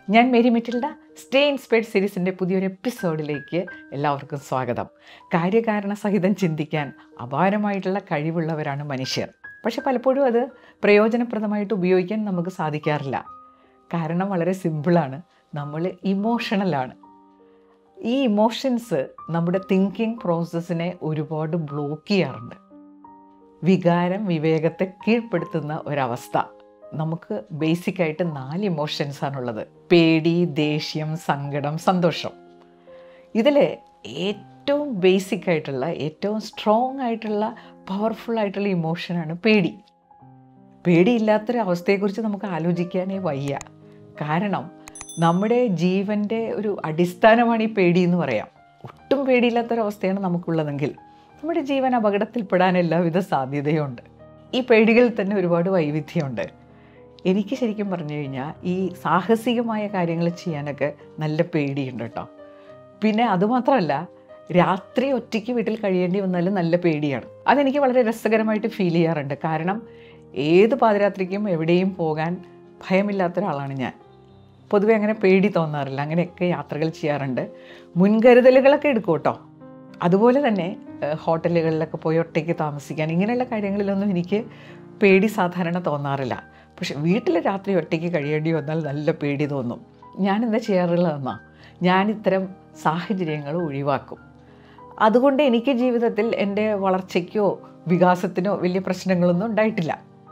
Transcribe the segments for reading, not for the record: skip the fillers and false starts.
ഞാൻ Mary Matilda. Stay inspired സീരീസിൻ്റെ പുതിയൊരു എപ്പിസോഡിലേക്ക് എല്ലാവർക്കും സ്വാഗതം. കാര്യകാരണ സഹിതം ചിന്തിക്കാൻ അപാരമായിട്ടുള്ള കഴിവുള്ളവരാണ് മനുഷ്യർ. പക്ഷെ പലപ്പോഴും അത് പ്രയോജനപ്രദമായിട്ട് ഉപയോഗിക്കാൻ നമുക്ക് സാധിക്കാറില്ല. കാരണം വളരെ സിമ്പിളാണ്, നമ്മൾ ഇമോഷണലാണ്. ഈ ഇമോഷൻസ് നമ്മുടെ തിങ്കിങ് പ്രോസസ്സിനെ ഒരുപാട് ബ്ലോക്ക് ചെയ്യാറുണ്ട്. വികാരം വിവേകത്തെ കീഴ്പ്പെടുത്തുന്ന ഒരവസ്ഥ. നമുക്ക് ബേസിക്കായിട്ട് 4 ഇമോഷൻസാണുള്ളത്: പേടി, ദേഷ്യം, സങ്കടം, സന്തോഷം. ഇതിൽ ഏറ്റവും ബേസിക്കായിട്ടുള്ള, ഏറ്റവും സ്ട്രോങ് ആയിട്ടുള്ള, പവർഫുൾ ആയിട്ടുള്ള ഇമോഷനാണ് പേടി. പേടിയില്ലാത്തൊരു അവസ്ഥയെക്കുറിച്ച് നമുക്ക് ആലോചിക്കാനേ വയ്യ. കാരണം നമ്മുടെ ജീവൻ്റെ ഒരു അടിസ്ഥാനമാണ് ഈ പേടി എന്ന് പറയാം. ഒട്ടും പേടിയില്ലാത്തൊരവസ്ഥയാണ് നമുക്കുള്ളതെങ്കിൽ നമ്മുടെ ജീവൻ അപകടത്തിൽപ്പെടാൻ എല്ലാവിധ സാധ്യതയുണ്ട്. ഈ പേടികളിൽ തന്നെ ഒരുപാട് വൈവിധ്യമുണ്ട്. എനിക്ക് ശരിക്കും പറഞ്ഞു കഴിഞ്ഞാൽ ഈ സാഹസികമായ കാര്യങ്ങൾ ചെയ്യാനൊക്കെ നല്ല പേടിയുണ്ട് കേട്ടോ. പിന്നെ അതുമാത്രമല്ല, രാത്രി ഒറ്റയ്ക്ക് വീട്ടിൽ കഴിയേണ്ടി വന്നാലും നല്ല പേടിയാണ്. അതെനിക്ക് വളരെ രസകരമായിട്ട് ഫീൽ ചെയ്യാറുണ്ട്. കാരണം ഏത് പാതിരാത്രിക്കും എവിടെയും പോകാൻ ഭയമില്ലാത്തൊരാളാണ് ഞാൻ. പൊതുവെ അങ്ങനെ പേടി തോന്നാറില്ല. അങ്ങനെയൊക്കെ യാത്രകൾ ചെയ്യാറുണ്ട്. മുൻകരുതലുകളൊക്കെ എടുക്കും കേട്ടോ. അതുപോലെ തന്നെ ഹോട്ടലുകളിലൊക്കെ പോയി ഒറ്റയ്ക്ക് താമസിക്കാൻ, ഇങ്ങനെയുള്ള കാര്യങ്ങളിലൊന്നും എനിക്ക് പേടി സാധാരണ തോന്നാറില്ല. പക്ഷെ വീട്ടിൽ രാത്രി ഒറ്റയ്ക്ക് കഴിയേണ്ടി വന്നാൽ നല്ല പേടി തോന്നും. ഞാനെന്താ ചെയ്യാറുള്ളതെന്നാൽ, ഞാൻ ഇത്തരം സാഹചര്യങ്ങൾ ഒഴിവാക്കും. അതുകൊണ്ട് എനിക്ക് ജീവിതത്തിൽ എൻ്റെ വളർച്ചയ്ക്കോ വികാസത്തിനോ വലിയ പ്രശ്നങ്ങളൊന്നും ഉണ്ടായിട്ടില്ല.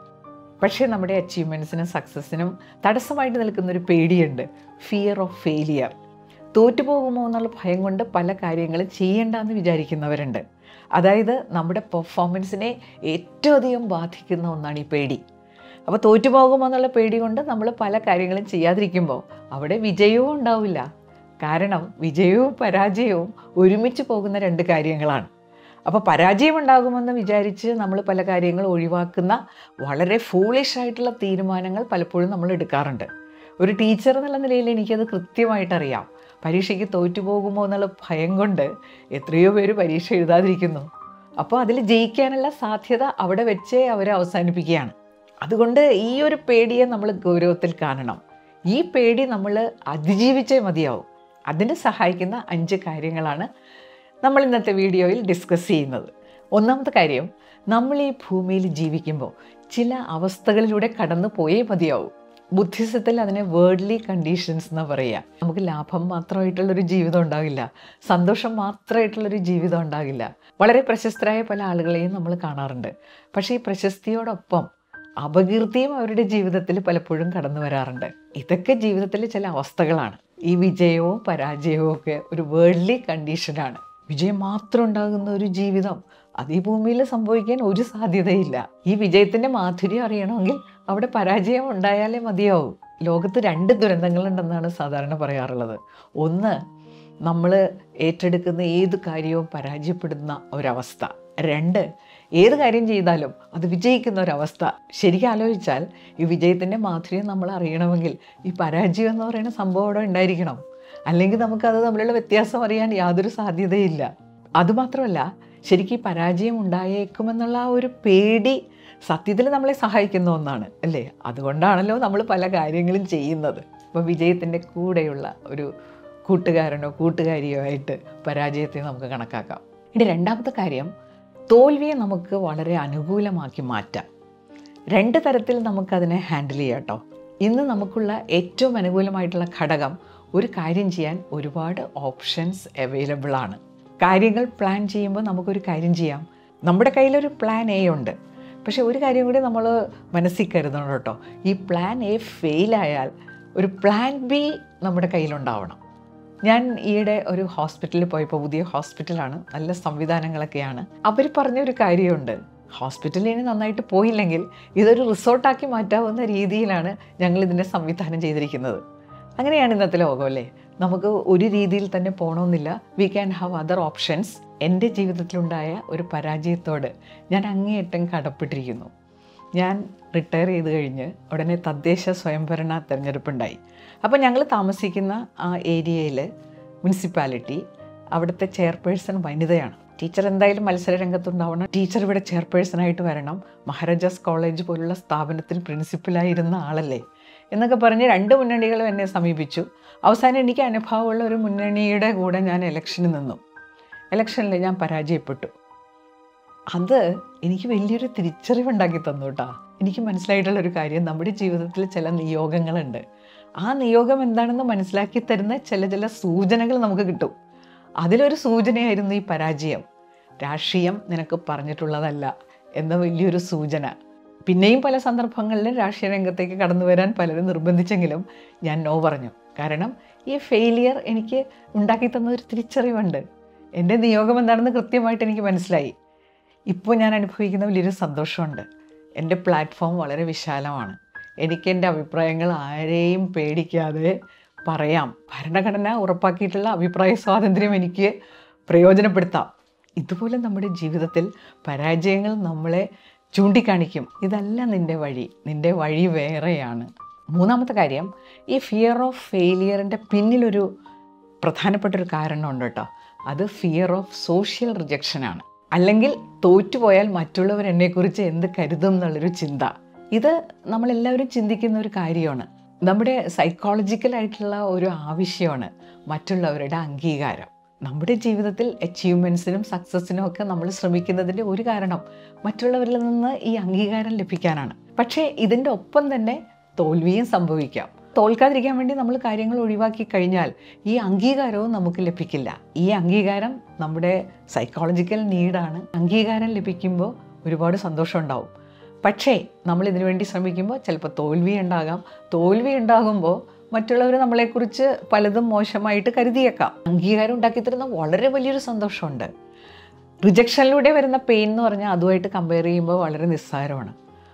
പക്ഷേ നമ്മുടെ അച്ചീവ്മെൻറ്റ്സിനും സക്സസ്സിനും തടസ്സമായിട്ട് നിൽക്കുന്നൊരു പേടിയുണ്ട്: ഫിയർ ഓഫ് ഫെയിലിയർ. തോറ്റുപോകുമോ എന്നുള്ള ഭയം കൊണ്ട് പല കാര്യങ്ങളും ചെയ്യേണ്ടെന്ന് വിചാരിക്കുന്നവരുണ്ട്. അതായത് നമ്മുടെ പെർഫോമൻസിനെ ഏറ്റവും അധികം ബാധിക്കുന്ന ഒന്നാണ് ഈ പേടി. അപ്പോൾ തോറ്റുപോകുമോ എന്നുള്ള പേടി കൊണ്ട് നമ്മൾ പല കാര്യങ്ങളും ചെയ്യാതിരിക്കുമ്പോൾ അവിടെ വിജയവും ഉണ്ടാവില്ല. കാരണം വിജയവും പരാജയവും ഒരുമിച്ച് പോകുന്ന 2 കാര്യങ്ങളാണ്. അപ്പോൾ പരാജയം ഉണ്ടാകുമെന്ന് വിചാരിച്ച് നമ്മൾ പല കാര്യങ്ങൾ ഒഴിവാക്കുന്ന വളരെ ഫൂളിഷായിട്ടുള്ള തീരുമാനങ്ങൾ പലപ്പോഴും നമ്മൾ എടുക്കാറുണ്ട്. ഒരു ടീച്ചർ എന്നുള്ള നിലയിൽ എനിക്കത് കൃത്യമായിട്ടറിയാം. പരീക്ഷയ്ക്ക് തോറ്റുപോകുമോ എന്നുള്ള ഭയം കൊണ്ട് എത്രയോ പേര് പരീക്ഷ എഴുതാതിരിക്കുന്നു. അപ്പോൾ അതിൽ ജയിക്കാനുള്ള സാധ്യത അവിടെ വെച്ചേ അവർ അവസാനിപ്പിക്കുകയാണ്. അതുകൊണ്ട് ഈ ഒരു പേടിയെ നമ്മൾ ഗൗരവത്തിൽ കാണണം. ഈ പേടി നമ്മൾ അതിജീവിച്ചേ മതിയാവും. അതിന് സഹായിക്കുന്ന 5 കാര്യങ്ങളാണ് നമ്മൾ ഇന്നത്തെ വീഡിയോയിൽ ഡിസ്കസ് ചെയ്യുന്നത്. ഒന്നാമത്തെ കാര്യം, നമ്മൾ ഈ ഭൂമിയിൽ ജീവിക്കുമ്പോൾ ചില അവസ്ഥകളിലൂടെ കടന്നു പോയേ മതിയാവും. ബുദ്ധിസത്തിൽ അതിനെ വേർഡ്ലി കണ്ടീഷൻസ് എന്ന് പറയുക. നമുക്ക് ലാഭം മാത്രമായിട്ടുള്ളൊരു ജീവിതം ഉണ്ടാകില്ല, സന്തോഷം മാത്രമായിട്ടുള്ളൊരു ജീവിതം ഉണ്ടാകില്ല. വളരെ പ്രശസ്തരായ പല ആളുകളെയും നമ്മൾ കാണാറുണ്ട്. പക്ഷേ ഈ പ്രശസ്തിയോടൊപ്പം അപകീർത്തിയും അവരുടെ ജീവിതത്തിൽ പലപ്പോഴും കടന്നു വരാറുണ്ട്. ഇതൊക്കെ ജീവിതത്തിലെ ചില അവസ്ഥകളാണ്. ഈ വിജയവും പരാജയവും ഒക്കെ ഒരു വേർഡ്ലി കണ്ടീഷനാണ്. വിജയം മാത്രം ഉണ്ടാകുന്ന ഒരു ജീവിതം അത് ഈ ഭൂമിയിൽ സംഭവിക്കാൻ ഒരു സാധ്യതയില്ല. ഈ വിജയത്തിൻ്റെ മാധുര്യം അറിയണമെങ്കിൽ അവിടെ പരാജയം ഉണ്ടായാലേ മതിയാവും. ലോകത്ത് 2 ദുരന്തങ്ങളുണ്ടെന്നാണ് സാധാരണ പറയാറുള്ളത്. ഒന്ന്, നമ്മൾ ഏറ്റെടുക്കുന്ന ഏത് കാര്യവും പരാജയപ്പെടുന്ന ഒരവസ്ഥ. 2, ഏത് കാര്യം ചെയ്താലും അത് വിജയിക്കുന്ന ഒരവസ്ഥ. ശരിക്കും ആലോചിച്ചാൽ ഈ വിജയത്തിൻ്റെ മാധുര്യം നമ്മൾ അറിയണമെങ്കിൽ ഈ പരാജയം എന്ന് പറയുന്ന സംഭവം അവിടെ ഉണ്ടായിരിക്കണം. അല്ലെങ്കിൽ നമുക്കത് തമ്മിലുള്ള വ്യത്യാസം അറിയാൻ യാതൊരു സാധ്യതയില്ല. അതുമാത്രമല്ല, ശരിക്കും ഈ പരാജയം ഉണ്ടായേക്കുമെന്നുള്ള ആ ഒരു പേടി സത്യത്തിൽ നമ്മളെ സഹായിക്കുന്ന ഒന്നാണ്, അല്ലേ? അതുകൊണ്ടാണല്ലോ നമ്മൾ പല കാര്യങ്ങളും ചെയ്യുന്നത്. അപ്പോൾ വിജയത്തിൻ്റെ കൂടെയുള്ള ഒരു കൂട്ടുകാരനോ കൂട്ടുകാരിയോ ആയിട്ട് പരാജയത്തെ നമുക്ക് കണക്കാക്കാം. ഇനി രണ്ടാമത്തെ കാര്യം, തോൽവിയെ നമുക്ക് വളരെ അനുകൂലമാക്കി മാറ്റാം. 2 തരത്തിൽ നമുക്കതിനെ ഹാൻഡിൽ ചെയ്യാം കേട്ടോ. ഇന്ന് നമുക്കുള്ള ഏറ്റവും അനുകൂലമായിട്ടുള്ള ഘടകം, ഒരു കാര്യം ചെയ്യാൻ ഒരുപാട് ഓപ്ഷൻസ് അവൈലബിൾ ആണ്. കാര്യങ്ങൾ പ്ലാൻ ചെയ്യുമ്പോൾ നമുക്കൊരു കാര്യം ചെയ്യാം. നമ്മുടെ കയ്യിലൊരു പ്ലാൻ എ ഉണ്ട്. പക്ഷേ ഒരു കാര്യം കൂടി നമ്മൾ മനസ്സിൽ കരുതണം കേട്ടോ. ഈ പ്ലാൻ എ ഫെയിലായാൽ ഒരു പ്ലാൻ ബി നമ്മുടെ കയ്യിലുണ്ടാവണം. ഞാൻ ഈയിടെ ഒരു ഹോസ്പിറ്റലിൽ പോയപ്പോൾ, പുതിയ ഹോസ്പിറ്റലാണ്, നല്ല സംവിധാനങ്ങളൊക്കെയാണ്. അവർ പറഞ്ഞൊരു കാര്യമുണ്ട്: ഹോസ്പിറ്റലിന് നന്നായിട്ട് പോയില്ലെങ്കിൽ ഇതൊരു റിസോർട്ടാക്കി മാറ്റാവുന്ന രീതിയിലാണ് ഞങ്ങളിതിൻ്റെ സംവിധാനം ചെയ്തിരിക്കുന്നത്. അങ്ങനെയാണ് ഇന്നത്തെ ലോകം, അല്ലേ? നമുക്ക് ഒരു രീതിയിൽ തന്നെ പോകണമെന്നില്ല. We can have other options. എൻ്റെ ജീവിതത്തിലുണ്ടായ ഒരു പരാജയത്തോട് ഞാൻ അങ്ങേയറ്റം കടപ്പെട്ടിരിക്കുന്നു. ഞാൻ റിട്ടയർ ചെയ്ത് കഴിഞ്ഞ് ഉടനെ തദ്ദേശ സ്വയംഭരണ തിരഞ്ഞെടുപ്പുണ്ടായി. അപ്പോൾ ഞങ്ങൾ താമസിക്കുന്ന ആ ഏരിയയിൽ മുനിസിപ്പാലിറ്റി, അവിടുത്തെ ചെയർപേഴ്സൺ വനിതയാണ്. ടീച്ചർ എന്തായാലും മത്സര രംഗത്തുണ്ടാവണം, ടീച്ചർ ഇവിടെ ചെയർപേഴ്സണായിട്ട് വരണം. മഹാരാജാസ് കോളേജ് പോലുള്ള സ്ഥാപനത്തിൽ പ്രിൻസിപ്പലായിരുന്ന ആളല്ലേ. എന്നൊക്കെ പറഞ്ഞ് 2 മുന്നണികളും എന്നെ സമീപിച്ചു. അവസാനം എനിക്ക് അനുഭവമുള്ള ഒരു മുന്നണിയുടെ കൂടെ ഞാൻ ഇലക്ഷന് നിന്നു. ഇലക്ഷനിൽ ഞാൻ പരാജയപ്പെട്ടു. അത് എനിക്ക് വലിയൊരു തിരിച്ചറിവുണ്ടാക്കി തന്നു കേട്ടോ. എനിക്ക് മനസ്സിലായിട്ടുള്ളൊരു കാര്യം, നമ്മുടെ ജീവിതത്തിൽ ചില നിയോഗങ്ങളുണ്ട്. ആ നിയോഗം എന്താണെന്ന് മനസ്സിലാക്കി തരുന്ന ചില സൂചനകൾ നമുക്ക് കിട്ടും. അതിലൊരു സൂചനയായിരുന്നു ഈ പരാജയം. രാഷ്ട്രീയം നിനക്ക് പറഞ്ഞിട്ടുള്ളതല്ല എന്ന വലിയൊരു സൂചന. പിന്നെയും പല സന്ദർഭങ്ങളിലും രാഷ്ട്രീയ രംഗത്തേക്ക് കടന്നു വരാൻ പലരും നിർബന്ധിച്ചെങ്കിലും ഞാൻ നോ പറഞ്ഞു. കാരണം ഈ ഫെയിലിയർ എനിക്ക് ഉണ്ടാക്കി തന്ന ഒരു തിരിച്ചറിവുണ്ട്. എൻ്റെ നിയോഗം എന്താണെന്ന് കൃത്യമായിട്ട് എനിക്ക് മനസ്സിലായി. ഇപ്പോൾ ഞാൻ അനുഭവിക്കുന്ന വലിയൊരു സന്തോഷമുണ്ട്. എൻ്റെ പ്ലാറ്റ്ഫോം വളരെ വിശാലമാണ്. എനിക്ക് എൻ്റെ അഭിപ്രായങ്ങൾ ആരെയും പേടിക്കാതെ പറയാം. ഭരണഘടന ഉറപ്പാക്കിയിട്ടുള്ള അഭിപ്രായ സ്വാതന്ത്ര്യം എനിക്ക് പ്രയോജനപ്പെടുത്താം. ഇതുപോലെ നമ്മുടെ ജീവിതത്തിൽ പരാജയങ്ങൾ നമ്മളെ ചൂണ്ടിക്കാണിക്കും. ഇതല്ല നിൻ്റെ വഴി വേറെയാണ്. മൂന്നാമത്തെ കാര്യം, ഈ ഫിയർ ഓഫ് ഫെയിലിയറിൻ്റെ പിന്നിലൊരു പ്രധാനപ്പെട്ടൊരു കാരണമുണ്ട് കേട്ടോ. അത് ഫിയർ ഓഫ് സോഷ്യൽ റിജക്ഷനാണ്. അല്ലെങ്കിൽ തോറ്റുപോയാൽ മറ്റുള്ളവർ എന്നെക്കുറിച്ച് എന്ത് കരുതും എന്നുള്ളൊരു ചിന്ത. ഇത് നമ്മളെല്ലാവരും ചിന്തിക്കുന്ന ഒരു കാര്യമാണ്. നമ്മുടെ സൈക്കോളജിക്കലായിട്ടുള്ള ഒരു ആവശ്യമാണ് മറ്റുള്ളവരുടെ അംഗീകാരം. നമ്മുടെ ജീവിതത്തിൽ അച്ചീവ്മെൻറ്റ്സിനും സക്സസ്സിനും ഒക്കെ നമ്മൾ ശ്രമിക്കുന്നതിൻ്റെ ഒരു കാരണം മറ്റുള്ളവരിൽ നിന്ന് ഈ അംഗീകാരം ലഭിക്കാനാണ്. പക്ഷേ ഇതിൻ്റെ ഒപ്പം തന്നെ തോൽവിയും സംഭവിക്കാം. തോൽക്കാതിരിക്കാൻ വേണ്ടി നമ്മൾ കാര്യങ്ങൾ ഒഴിവാക്കി കഴിഞ്ഞാൽ ഈ അംഗീകാരവും നമുക്ക് ലഭിക്കില്ല. ഈ അംഗീകാരം നമ്മുടെ സൈക്കോളജിക്കൽ നീഡാണ്. അംഗീകാരം ലഭിക്കുമ്പോൾ ഒരുപാട് സന്തോഷം ഉണ്ടാവും. പക്ഷേ നമ്മൾ ഇതിനു വേണ്ടി ശ്രമിക്കുമ്പോൾ ചിലപ്പോൾ തോൽവി ഉണ്ടാകാം. തോൽവി ഉണ്ടാകുമ്പോൾ മറ്റുള്ളവർ നമ്മളെക്കുറിച്ച് പലതും മോശമായിട്ട് കരുതിയേക്കാം. അംഗീകാരം ഉണ്ടാക്കിത്തരുന്ന വളരെ വലിയൊരു സന്തോഷമുണ്ട്. റിജക്ഷനിലൂടെ വരുന്ന പെയിൻ എന്ന് പറഞ്ഞാൽ അതുമായിട്ട് കമ്പയർ ചെയ്യുമ്പോൾ വളരെ നിസ്സാരമാണ്.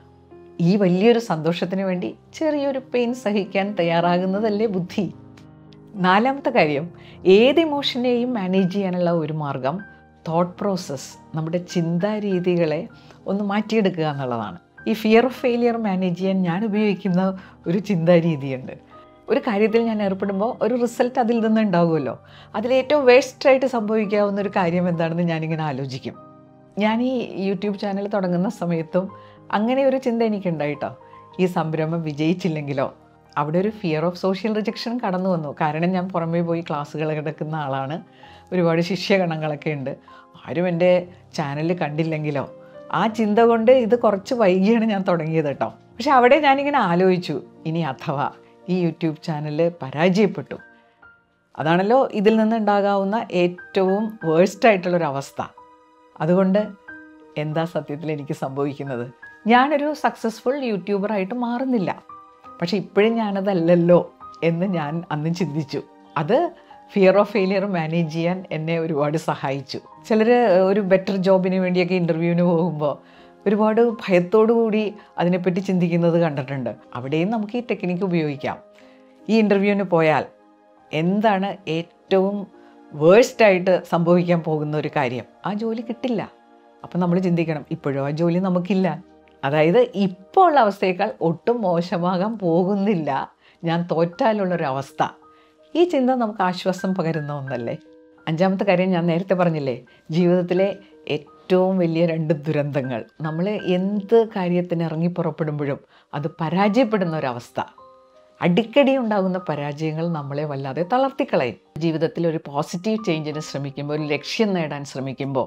ഈ വലിയൊരു സന്തോഷത്തിന് വേണ്ടി ചെറിയൊരു പെയിൻ സഹിക്കാൻ തയ്യാറാകുന്നതല്ലേ ബുദ്ധി. നാലാമത്തെ കാര്യം, ഏത് ഇമോഷനെയും മാനേജ് ചെയ്യാനുള്ള ഒരു മാർഗം തോട്ട് പ്രോസസ്സ്, നമ്മുടെ ചിന്താരീതികളെ ഒന്ന് മാറ്റിയെടുക്കുക എന്നുള്ളതാണ്. ഈ ഫിയർ ഓഫ് ഫെയിലിയർ മാനേജ് ചെയ്യാൻ ഞാൻ ഉപയോഗിക്കുന്ന ഒരു ചിന്താരീതിയുണ്ട്. ഒരു കാര്യത്തിൽ ഞാൻ ഏർപ്പെടുമ്പോൾ ഒരു റിസൾട്ട് അതിൽ നിന്ന് ഉണ്ടാകുമല്ലോ. അതിലേറ്റവും വേസ്റ്റായിട്ട് സംഭവിക്കാവുന്ന ഒരു കാര്യം എന്താണെന്ന് ഞാനിങ്ങനെ ആലോചിക്കും. ഞാൻ ഈ യൂട്യൂബ് ചാനൽ തുടങ്ങുന്ന സമയത്തും അങ്ങനെ ഒരു ചിന്ത എനിക്കുണ്ടായിട്ടോ. ഈ സംരംഭം വിജയിച്ചില്ലെങ്കിലോ. അവിടെ ഒരു ഫിയർ ഓഫ് സോഷ്യൽ റിജക്ഷൻ കടന്നു വന്നു. കാരണം ഞാൻ പുറമേ പോയി ക്ലാസ്സുകൾ എടുക്കുന്ന ആളാണ്. ഒരുപാട് ശിഷ്യഗണങ്ങളൊക്കെ ഉണ്ട്. ആരും എൻ്റെ ചാനൽ കണ്ടില്ലെങ്കിലോ. ആ ചിന്ത കൊണ്ട് ഇത് കുറച്ച് വൈകിയാണ് ഞാൻ തുടങ്ങിയത് കേട്ടോ. പക്ഷെ അവിടെ ഞാനിങ്ങനെ ആലോചിച്ചു, ഇനി അഥവാ ഈ യൂട്യൂബ് ചാനൽ പരാജയപ്പെട്ടു, അതാണല്ലോ ഇതിൽ നിന്നുണ്ടാകാവുന്ന ഏറ്റവും വേഴ്സ്റ്റായിട്ടുള്ളൊരവസ്ഥ. അതുകൊണ്ട് എന്താ സത്യത്തിൽ എനിക്ക് സംഭവിക്കുന്നത്? ഞാനൊരു സക്സസ്ഫുൾ യൂട്യൂബറായിട്ട് മാറുന്നില്ല. പക്ഷെ ഇപ്പോഴും ഞാനതല്ലല്ലോ എന്ന് ഞാൻ അന്ന് ചിന്തിച്ചു. അത് ഫിയർ ഓഫ് ഫെയിലിയർ മാനേജ് ചെയ്യാൻ എന്നെ ഒരുപാട് സഹായിച്ചു. ചിലർ ഒരു ബെറ്റർ ജോബിന് വേണ്ടിയൊക്കെ ഇൻ്റർവ്യൂവിന് പോകുമ്പോൾ ഒരുപാട് ഭയത്തോടു കൂടി അതിനെപ്പറ്റി ചിന്തിക്കുന്നത് കണ്ടിട്ടുണ്ട്. അവിടെയും നമുക്ക് ഈ ടെക്നിക്ക് ഉപയോഗിക്കാം. ഈ ഇൻ്റർവ്യൂവിന് പോയാൽ എന്താണ് ഏറ്റവും വേഴ്സ്റ്റായിട്ട് സംഭവിക്കാൻ പോകുന്ന ഒരു കാര്യം? ആ ജോലി കിട്ടില്ല. അപ്പം നമ്മൾ ചിന്തിക്കണം, ഇപ്പോഴും ആ ജോലി നമുക്കില്ല. അതായത് ഇപ്പോൾ ഉള്ള അവസ്ഥയേക്കാൾ ഒട്ടും മോശമാകാൻ പോകുന്നില്ല, ഞാൻ തോറ്റാലുള്ളൊരവസ്ഥ. ഈ ചിന്ത നമുക്ക് ആശ്വാസം പകരുന്ന ഒന്നല്ലേ. അഞ്ചാമത്തെ കാര്യം ഞാൻ നേരത്തെ പറഞ്ഞില്ലേ, ജീവിതത്തിലെ ഏറ്റവും വലിയ 2 ദുരന്തങ്ങൾ. നമ്മൾ എന്ത് കാര്യത്തിന് ഇറങ്ങി പുറപ്പെടുമ്പോഴും അത് പരാജയപ്പെടുന്ന ഒരവസ്ഥ. അടിക്കടി ഉണ്ടാകുന്ന പരാജയങ്ങൾ നമ്മളെ വല്ലാതെ തളർത്തിക്കളയും. ജീവിതത്തിൽ ഒരു പോസിറ്റീവ് ചേഞ്ചിന് ശ്രമിക്കുമ്പോൾ, ഒരു ലക്ഷ്യം നേടാൻ ശ്രമിക്കുമ്പോൾ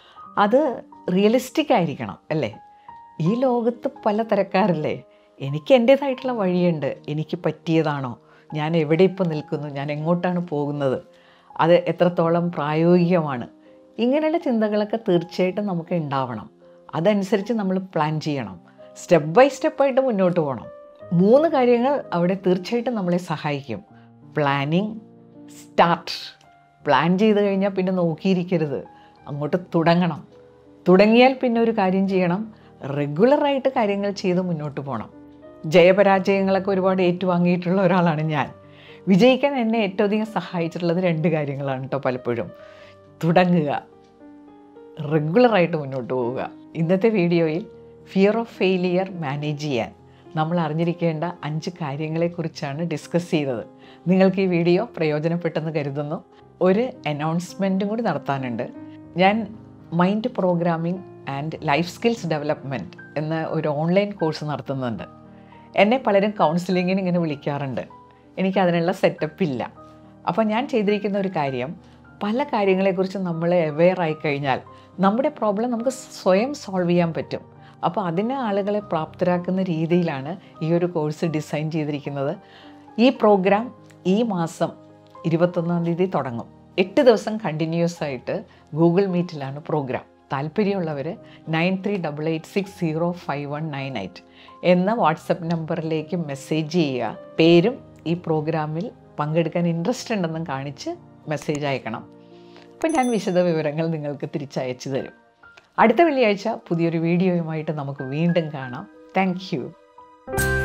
അത് റിയലിസ്റ്റിക് ആയിരിക്കണം അല്ലേ. ഈ ലോകത്ത് പല തരക്കാരല്ലേ. എനിക്ക് എൻ്റേതായിട്ടുള്ള വഴിയുണ്ട്. എനിക്ക് പറ്റിയതാണോ? ഞാൻ എവിടെ ഇപ്പോൾ നിൽക്കുന്നു? ഞാൻ എങ്ങോട്ടാണ് പോകുന്നത്? അത് എത്രത്തോളം പ്രായോഗികമാണ്? ഇങ്ങനെയുള്ള ചിന്തകളൊക്കെ തീർച്ചയായിട്ടും നമുക്ക് ഉണ്ടാവണം. അതനുസരിച്ച് നമ്മൾ പ്ലാൻ ചെയ്യണം. സ്റ്റെപ്പ് ബൈ സ്റ്റെപ്പായിട്ട് മുന്നോട്ട് പോകണം. 3 കാര്യങ്ങൾ അവിടെ തീർച്ചയായിട്ടും നമ്മളെ സഹായിക്കും. Planning, start. പ്ലാൻ ചെയ്ത് കഴിഞ്ഞാൽ പിന്നെ നോക്കിയിരിക്കരുത്, അങ്ങോട്ട് തുടങ്ങണം. തുടങ്ങിയാൽ പിന്നെ ഒരു കാര്യം ചെയ്യണം, റെഗുലറായിട്ട് കാര്യങ്ങൾ ചെയ്ത് മുന്നോട്ട് പോകണം. ജയപരാജയങ്ങളൊക്കെ ഒരുപാട് ഏറ്റുവാങ്ങിയിട്ടുള്ള ഒരാളാണ് ഞാൻ. വിജയിക്കാൻ എന്നെ ഏറ്റവും അധികം സഹായിച്ചിട്ടുള്ളത് 2 കാര്യങ്ങളാണ് കേട്ടോ. പലപ്പോഴും തുടങ്ങുക, റെഗുലറായിട്ട് മുന്നോട്ട് പോവുക. ഇന്നത്തെ വീഡിയോയിൽ ഫിയർ ഓഫ് ഫെയിലിയർ മാനേജ് ചെയ്യാൻ നമ്മൾ അറിഞ്ഞിരിക്കേണ്ട 5 കാര്യങ്ങളെക്കുറിച്ചാണ് ഡിസ്കസ് ചെയ്തത്. നിങ്ങൾക്ക് ഈ വീഡിയോ പ്രയോജനപ്പെട്ടെന്ന് കരുതുന്നു. ഒരു അനൗൺസ്മെൻറ്റും കൂടി നടത്താനുണ്ട്. ഞാൻ mind programming and life skills development എന്ന ഒരു ഓൺലൈൻ കോഴ്സ് നടത്തുന്നുണ്ട്. എന്നെ പലരും കൗൺസിലിങ്ങിന് ഇങ്ങനെ വിളിക്കാറുണ്ട്. എനിക്കതിനുള്ള സെറ്റപ്പ് ഇല്ല. അപ്പോൾ ഞാൻ ചെയ്തിരിക്കുന്ന ഒരു കാര്യം, പല കാര്യങ്ങളെക്കുറിച്ച് നമ്മൾ അവെയർ ആയിക്കഴിഞ്ഞാൽ നമ്മുടെ പ്രോബ്ലം നമുക്ക് സ്വയം സോൾവ് ചെയ്യാൻ പറ്റും. അപ്പോൾ അതിന് ആളുകളെ പ്രാപ്തരാക്കുന്ന രീതിയിലാണ് ഈ ഒരു കോഴ്സ് ഡിസൈൻ ചെയ്തിരിക്കുന്നത്. ഈ പ്രോഗ്രാം ഈ മാസം 21-ാം തീയതി തുടങ്ങും. 8 ദിവസം കണ്ടിന്യൂസ് ആയിട്ട് ഗൂഗിൾ മീറ്റിലാണ് പ്രോഗ്രാം. താല്പര്യമുള്ളവർ 9388605198 എന്ന വാട്സപ്പ് നമ്പറിലേക്ക് മെസ്സേജ് ചെയ്യുക. പേരും ഈ പ്രോഗ്രാമിൽ പങ്കെടുക്കാൻ ഇൻട്രസ്റ്റ് ഉണ്ടെന്നും കാണിച്ച് മെസ്സേജ് അയക്കണം. അപ്പോൾ ഞാൻ വിശദ വിവരങ്ങൾ നിങ്ങൾക്ക് തിരിച്ചയച്ചു തരും. അടുത്ത വെള്ളിയാഴ്ച പുതിയൊരു വീഡിയോയുമായിട്ട് നമുക്ക് വീണ്ടും കാണാം. Thank U.